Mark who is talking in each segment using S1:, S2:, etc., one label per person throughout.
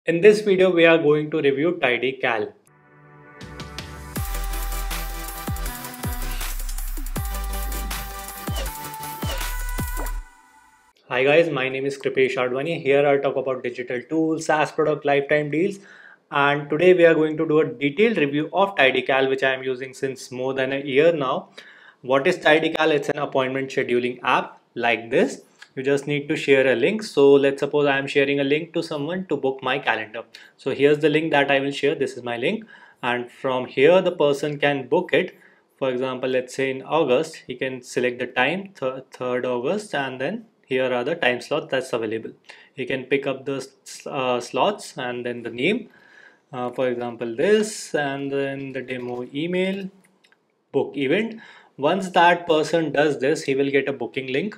S1: In this video, we are going to review TidyCal. Hi guys, my name is Kripesh Advani. Here I talk about digital tools, SaaS product, lifetime deals, and today we are going to do a detailed review of TidyCal, which I am using since more than a year now. What is TidyCal? It's an appointment scheduling app like this. You just need to share a link. So let's suppose I am sharing a link to someone to book my calendar. So here's the link that I will share. This is my link, and from here the person can book it. For example, let's say in August, he can select the time, 3rd August, and then here are the time slots that's available. He can pick up the slots and then the name, for example this, and then the demo email, book event. Once that person does this, he will get a booking link,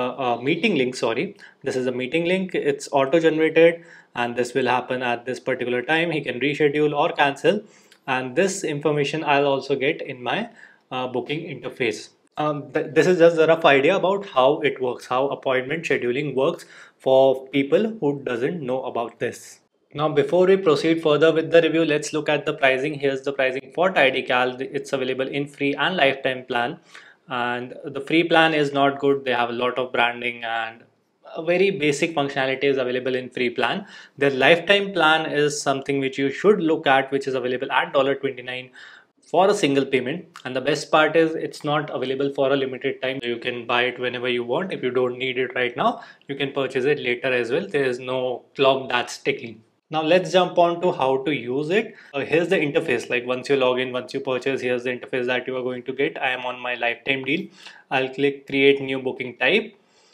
S1: a meeting link, sorry. This is a meeting link. It's auto generated and this will happen at this particular time. He can reschedule or cancel, and this information I'll also get in my booking interface. This is just a rough idea about how it works, how appointment scheduling works for people who doesn't know about this. Now, before we proceed further with the review, let's look at the pricing. Here's the pricing for TidyCal. It's available in free and lifetime plan. And the free plan is not good. They have a lot of branding and a very basic functionality is available in free plan. The lifetime plan is something which you should look at, which is available at $29 for a single payment. And the best part is it's not available for a limited time. You can buy it whenever you want. If you don't need it right now, you can purchase it later as well. There is no clock that's ticking. Now let's jump on to how to use it. Here's the interface. Like once you log in, once you purchase, here's the interface that you are going to get. I am on my lifetime deal. I'll click create new booking type,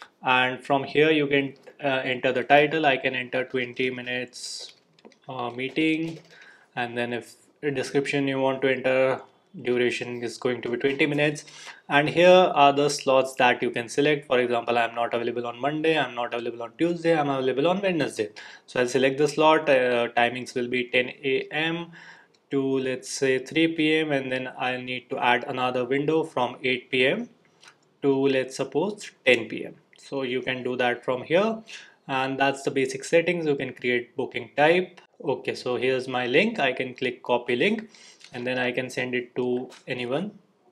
S1: and from here you can enter the title. I can enter 20 minutes meeting, and then if a description you want to enter, duration is going to be 20 minutes, and here are the slots that you can select. For example, I'm not available on Monday, I'm not available on Tuesday, I'm available on Wednesday. So I'll select the slot. Timings will be 10 a.m. to, let's say, 3 p.m. and then I'll need to add another window from 8 p.m. to, let's suppose, 10 p.m. So you can do that from here, and that's the basic settings. You can create booking type. Okay, so here's my link. I can click copy link and then I can send it to anyone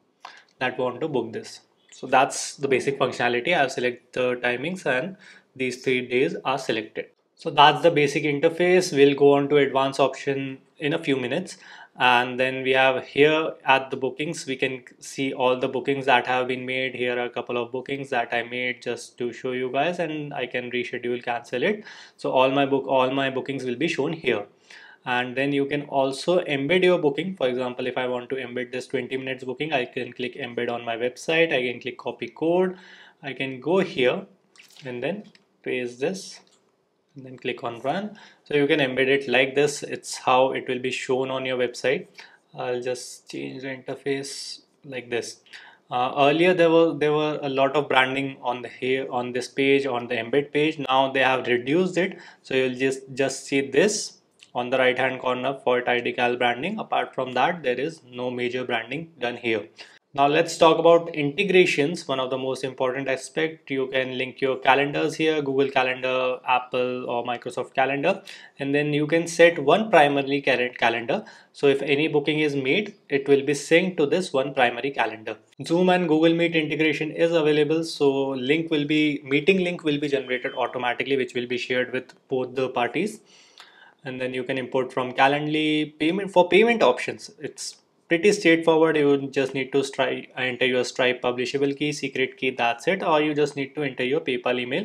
S1: that want to book this. So that's the basic functionality. I've selected the timings and these 3 days are selected. So that's the basic interface. We'll go on to advanced option in a few minutes. And then we have here at the bookings, we can see all the bookings that have been made. Here are a couple of bookings that I made just to show you guys, and I can reschedule, cancel it. So all my bookings will be shown here. And then you can also embed your booking. For example, if I want to embed this 20 minutes booking, I can click embed on my website. I can click copy code. I can go here and then paste this and then click on run. So you can embed it like this. It's how it will be shown on your website. I'll just change the interface like this. Earlier there were a lot of branding on the here on this page, on the embed page. Now they have reduced it, so you'll just see this on the right hand corner for TidyCal branding. Apart from that, there is no major branding done here. Now let's talk about integrations. One of the most important aspect, you can link your calendars here, Google Calendar, Apple or Microsoft Calendar, and then you can set one primary calendar. So if any booking is made, it will be synced to this one primary calendar. Zoom and Google Meet integration is available. So meeting link will be generated automatically, which will be shared with both the parties. And then you can import from Calendly. Payment options, it's pretty straightforward. You just need to enter your Stripe publishable key, secret key, that's it, or you just need to enter your PayPal email.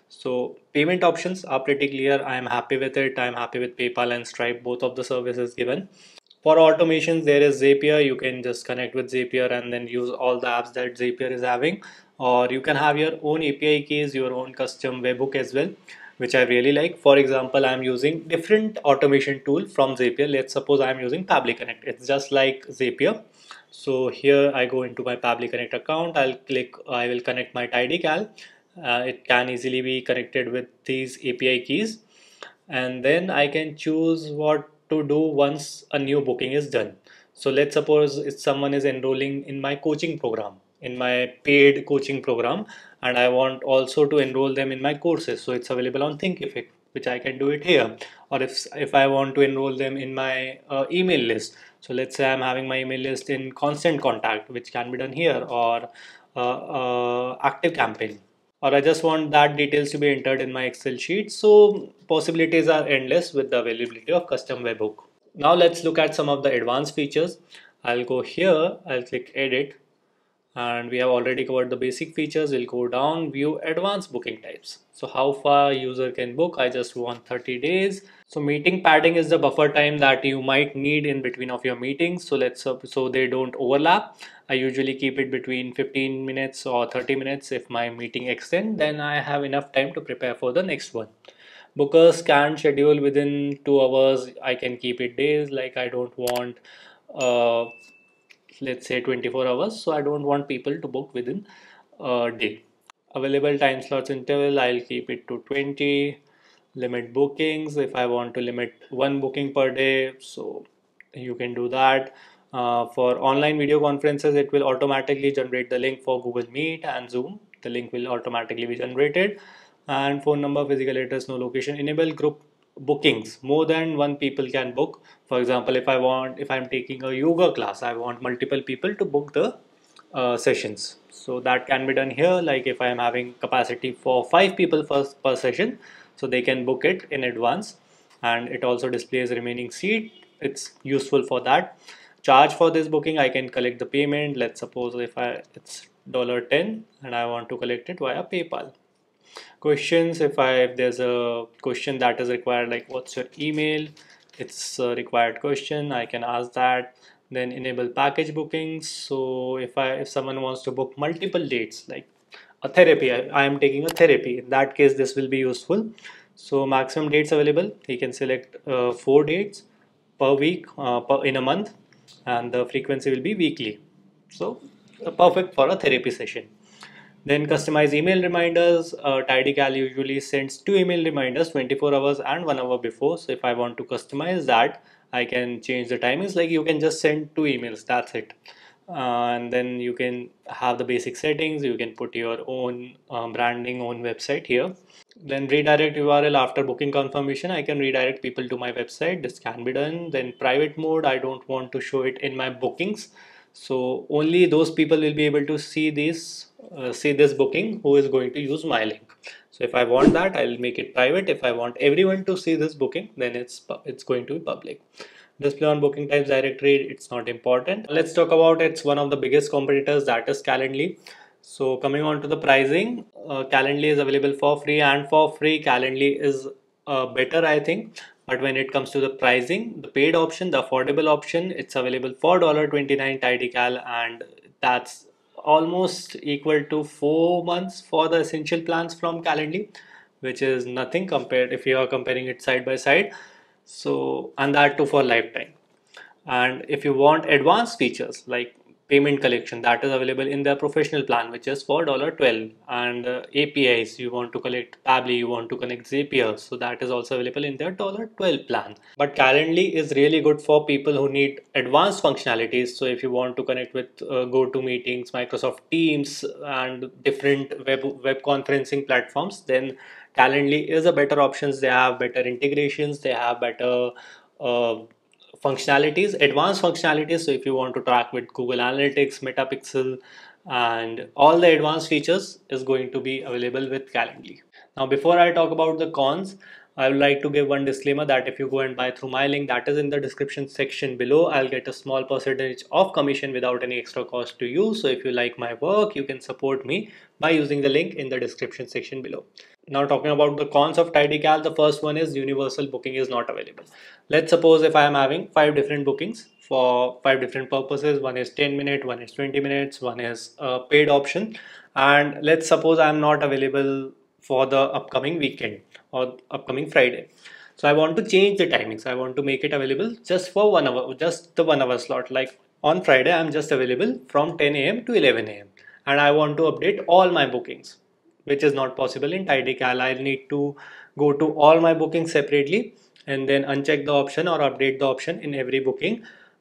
S1: So payment options are pretty clear. I am happy with it. I am happy with PayPal and Stripe, both of the services given. For automations, there is Zapier. You can just connect with Zapier and then use all the apps that Zapier is having, or you can have your own API keys, your own custom webhook as well, which I really like. For example, I'm using different automation tool from Zapier. Let's suppose I'm using Pabbly Connect. It's just like Zapier. So here I go into my Pabbly Connect account. I will connect my TidyCal. It can easily be connected with these API keys. And then I can choose what to do once a new booking is done. So let's suppose if someone is enrolling in my coaching program, in my paid coaching program, and I want also to enroll them in my courses. So it's available on Thinkific. which I can do it here. Or if I want to enroll them in my email list, so let's say I'm having my email list in constant contact, which can be done here, or active campaign, or I just want that details to be entered in my Excel sheet. So possibilities are endless with the availability of custom webhook. Now let's look at some of the advanced features. I'll go here, I'll click edit, and we have already covered the basic features. We'll go down, view advanced booking types. So how far user can book? I just want 30 days. So meeting padding is the buffer time that you might need in between of your meetings. So so they don't overlap. I usually keep it between 15 minutes or 30 minutes. If my meeting extend, then I have enough time to prepare for the next one. Bookers can schedule within 2 hours. I can keep it days, like I don't want uh, let's say 24 hours, so I don't want people to book within a day. Available time slots interval, I'll keep it to 20. Limit bookings, if I want to limit one booking per day, so you can do that. For online video conferences, it will automatically generate the link for Google Meet and Zoom. The link will automatically be generated. And phone number, physical address, no location. Enable group bookings. More than one people can book. For example, if I'm taking a yoga class, I want multiple people to book the sessions. So that can be done here. Like if I am having capacity for 5 people per session, so they can book it in advance, and it also displays remaining seat. It's useful for that. Charge for this booking, I can collect the payment. Let's suppose if it's $10 and I want to collect it via PayPal. Questions, if there's a question that is required, like what's your email, it's a required question, I can ask that. Then enable package bookings. So if someone wants to book multiple dates, like a therapy, I am taking a therapy, in that case this will be useful. So maximum dates available, he can select 4 dates per week, in a month, and the frequency will be weekly. So perfect for a therapy session. Then customize email reminders. TidyCal usually sends 2 email reminders 24 hours and 1 hour before. So if I want to customize that, I can change the timings. Like you can just send 2 emails, that's it. And then you can have the basic settings. You can put your own branding, own website here. Then redirect URL after booking confirmation. I can redirect people to my website. This can be done. Then private mode, I don't want to show it in my bookings. So only those people will be able to see this booking who is going to use my link. So if I want that, I'll make it private. If I want everyone to see this booking, then it's going to be public. Display on booking types directory, it's not important. Let's talk about it's one of the biggest competitors, that is Calendly. So coming on to the pricing, Calendly is available for free, and for free Calendly is better, I think. But when it comes to the pricing, the paid option, the affordable option, it's available for $29 TidyCal, and that's almost equal to 4 months for the essential plans from Calendly, which is nothing compared if you are comparing it side by side. So, and that too for lifetime. And if you want advanced features like payment collection, that is available in their professional plan, which is for $12. And APIs, you want to collect Pabbly, you want to connect Zapier, so that is also available in their $12 plan. But Calendly is really good for people who need advanced functionalities. So if you want to connect with GoToMeetings, Microsoft Teams, and different web conferencing platforms, then Calendly is a better options. They have better integrations, they have better uh, functionalities, advanced functionalities. So if you want to track with Google Analytics, Metapixel, and all the advanced features is going to be available with Calendly. Now, before I talk about the cons, I would like to give one disclaimer that if you go and buy through my link, that is in the description section below, I'll get a small percentage of commission without any extra cost to you. So if you like my work, you can support me by using the link in the description section below. Now talking about the cons of TidyCal, the first one is universal booking is not available. Let's suppose if I am having 5 different bookings for 5 different purposes. One is 10 minutes, one is 20 minutes, one is a paid option. And let's suppose I am not available for the upcoming weekend or upcoming Friday. So I want to change the timings. I want to make it available just for 1 hour, just the 1 hour slot. Like on Friday, I'm just available from 10 a.m. to 11 a.m. And I want to update all my bookings, which is not possible in TidyCal. I need to go to all my bookings separately and then uncheck the option or update the option in every booking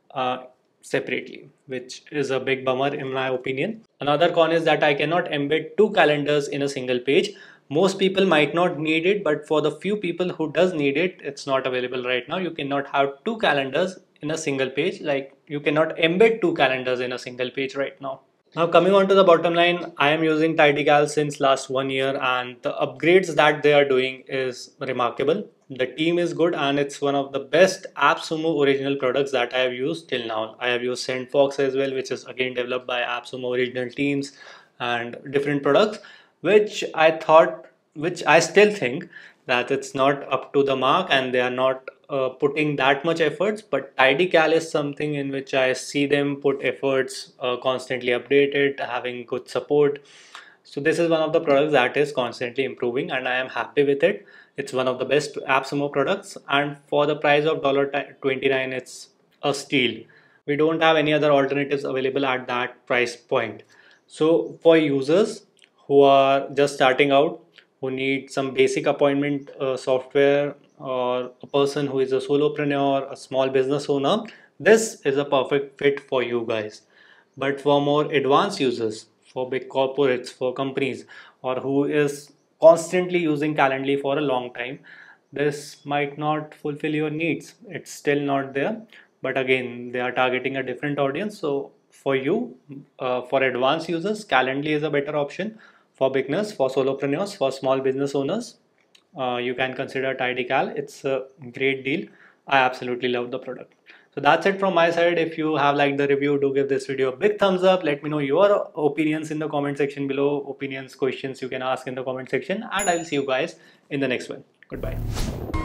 S1: separately, which is a big bummer in my opinion. Another con is that I cannot embed 2 calendars in a single page. Most people might not need it, but for the few people who does need it, it's not available right now. You cannot have two calendars in a single page. Like you cannot embed two calendars in a single page right now. Now coming on to the bottom line, I am using TidyCal since last 1 year, and the upgrades that they are doing is remarkable. The team is good, and it's one of the best AppSumo original products that I have used till now. I have used SendFox as well, which is again developed by AppSumo original teams and different products, which I still think that it's not up to the mark and they are not putting that much efforts. But TidyCal is something in which I see them put efforts, constantly updated, having good support. So this is one of the products that is constantly improving, and I am happy with it. It's one of the best AppSumo products, and for the price of $29, it's a steal. We don't have any other alternatives available at that price point. So for users who are just starting out, who need some basic appointment software, or a person who is a solopreneur, a small business owner, this is a perfect fit for you guys. But for more advanced users, for big corporates, for companies, or who is constantly using Calendly for a long time, this might not fulfill your needs. It's still not there. But again, they are targeting a different audience. So for you, for advanced users, Calendly is a better option. For beginners, for solopreneurs, for small business owners, you can consider TidyCal. It's a great deal. I absolutely love the product. So that's it from my side. If you have liked the review, do give this video a big thumbs up. Let me know your opinions in the comment section below. Opinions, questions you can ask in the comment section, and I will see you guys in the next one. Goodbye.